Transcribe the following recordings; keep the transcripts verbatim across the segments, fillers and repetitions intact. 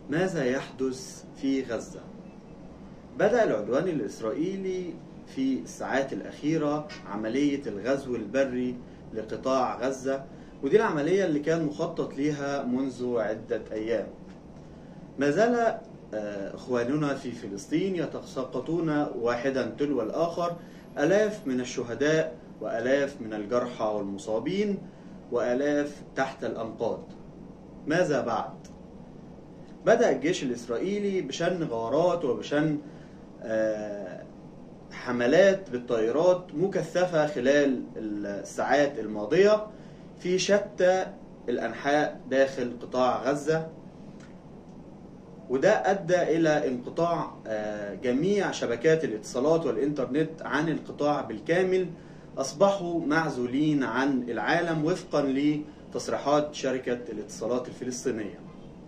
ماذا يحدث في غزة؟ بدأ العدوان الإسرائيلي في الساعات الأخيرة عملية الغزو البري لقطاع غزة، ودي العملية اللي كان مخطط ليها منذ عدة أيام. ما زال إخواننا في فلسطين يتساقطون واحدا تلو الآخر، آلاف من الشهداء وآلاف من الجرحى والمصابين وآلاف تحت الأنقاض. ماذا بعد؟ بدأ الجيش الإسرائيلي بشن غارات وبشن حملات بالطائرات مكثفة خلال الساعات الماضية في شتى الأنحاء داخل قطاع غزة، وده أدى إلى انقطاع جميع شبكات الاتصالات والإنترنت عن القطاع بالكامل. أصبحوا معزولين عن العالم وفقا لتصريحات شركة الاتصالات الفلسطينية.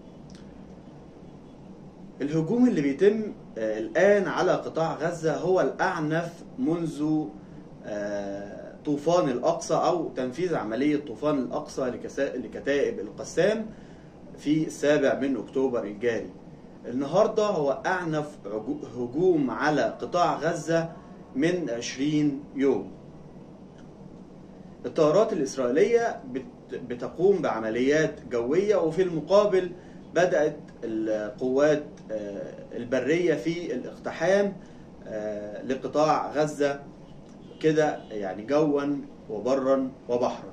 الهجوم اللي بيتم الآن على قطاع غزة هو الأعنف منذ طوفان الأقصى أو تنفيذ عملية طوفان الأقصى لكتائب القسام في السابع من أكتوبر الجاري. النهاردة هو أعنف هجوم على قطاع غزة من عشرين يوم. الطائرات الإسرائيلية بتقوم بعمليات جوية، وفي المقابل بدأت القوات البرية في الاقتحام لقطاع غزة كده، يعني جوا وبرا وبحرا.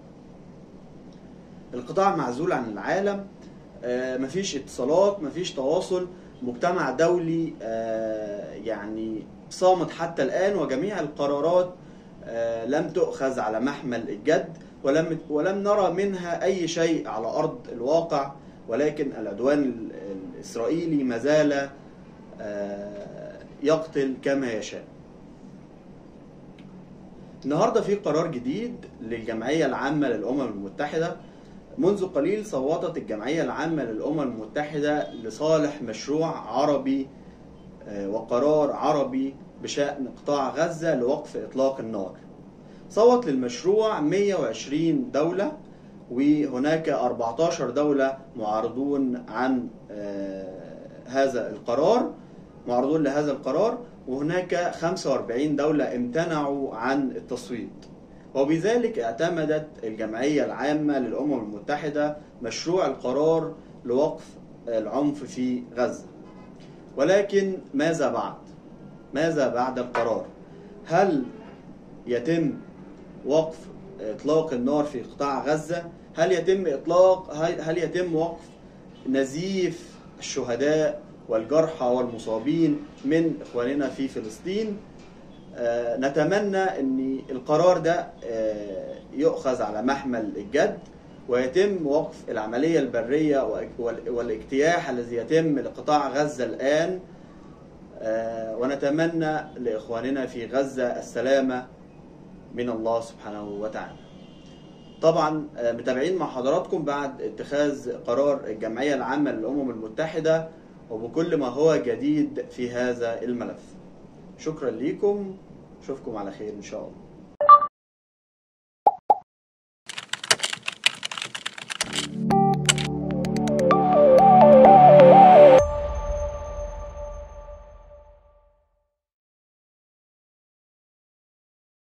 القطاع معزول عن العالم، مفيش اتصالات، مفيش تواصل، مجتمع دولي يعني صامت حتى الآن، وجميع القرارات لم تؤخذ على محمل الجد، ولم ولم نرى منها أي شيء على أرض الواقع، ولكن العدوان الإسرائيلي ما زال يقتل كما يشاء. النهارده في قرار جديد للجمعية العامة للأمم المتحدة. منذ قليل صوتت الجمعية العامة للأمم المتحدة لصالح مشروع عربي وقرار عربي بشأن قطاع غزة لوقف إطلاق النار. صوت للمشروع مئة وعشرين دولة، وهناك أربعة عشر دولة معارضون عن هذا القرار معارضون لهذا القرار، وهناك خمسة وأربعين دولة امتنعوا عن التصويت. وبذلك اعتمدت الجمعية العامة للأمم المتحدة مشروع القرار لوقف العنف في غزة. ولكن ماذا بعد؟ ماذا بعد القرار؟ هل يتم وقف إطلاق النار في قطاع غزة؟ هل يتم إطلاق هل يتم وقف نزيف الشهداء والجرحى والمصابين من إخواننا في فلسطين؟ آه نتمنى أن القرار ده آه يؤخذ على محمل الجد، ويتم وقف العملية البرية والاجتياح الذي يتم لقطاع غزة الآن. آه ونتمنى لإخواننا في غزة السلامة من الله سبحانه وتعالى. طبعا متابعين مع حضراتكم بعد اتخاذ قرار الجمعية العامة للأمم المتحدة وبكل ما هو جديد في هذا الملف. شكرا لكم، اشوفكم على خير ان شاء الله.